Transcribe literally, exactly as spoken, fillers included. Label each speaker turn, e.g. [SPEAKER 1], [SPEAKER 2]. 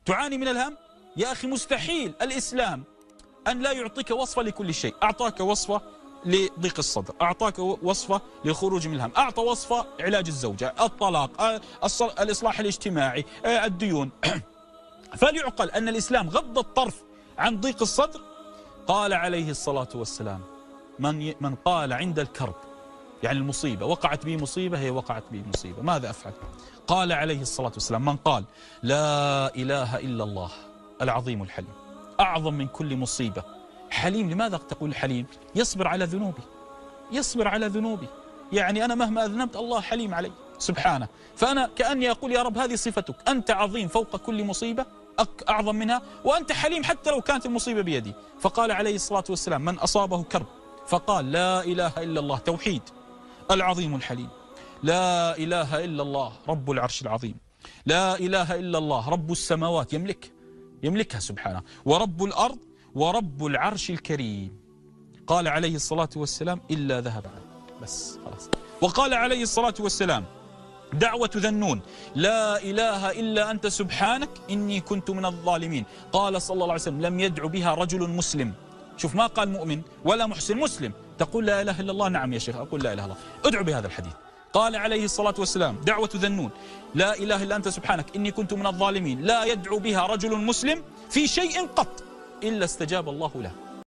[SPEAKER 1] تعاني من الهم؟ يا أخي مستحيل الإسلام أن لا يعطيك وصفة لكل شيء. أعطاك وصفة لضيق الصدر، أعطاك وصفة للخروج من الهم، أعطى وصفة علاج الزوجة، الطلاق، الإصلاح الاجتماعي، الديون. فليعقل أن الإسلام غض الطرف عن ضيق الصدر. قال عليه الصلاة والسلام: من من قال عند الكرب، يعني المصيبة وقعت بي مصيبة، هي وقعت بي مصيبة، ماذا أفعل؟ قال عليه الصلاة والسلام: من قال لا إله إلا الله العظيم الحليم، أعظم من كل مصيبة. حليم، لماذا تقول حليم؟ يصبر على ذنوبي، يصبر على ذنوبي، يعني أنا مهما أذنبت الله حليم علي سبحانه. فأنا كأني أقول يا رب هذه صفتك، أنت عظيم فوق كل مصيبة، أعظم منها، وأنت حليم حتى لو كانت المصيبة بيدي. فقال عليه الصلاة والسلام: من أصابه كرب فقال لا إله إلا الله، توحيد، العظيم الحليم، لا إله إلا الله رب العرش العظيم، لا إله إلا الله رب السماوات، يملك يملكها سبحانه، ورب الأرض ورب العرش الكريم. قال عليه الصلاة والسلام: إلا ذهب عنه، بس خلاص. وقال عليه الصلاة والسلام: دعوة ذنون، لا إله إلا أنت سبحانك إني كنت من الظالمين. قال صلى الله عليه وسلم: لم يدعو بها رجل مسلم. شوف، ما قال مؤمن ولا محسن، مسلم. تقول لا إله إلا الله؟ نعم يا شيخ أقول لا إله إلا الله. ادعو بهذا الحديث. قال عليه الصلاة والسلام: دعوة ذنون، لا إله إلا أنت سبحانك إني كنت من الظالمين، لا يدعو بها رجل مسلم في شيء قط إلا استجاب الله له.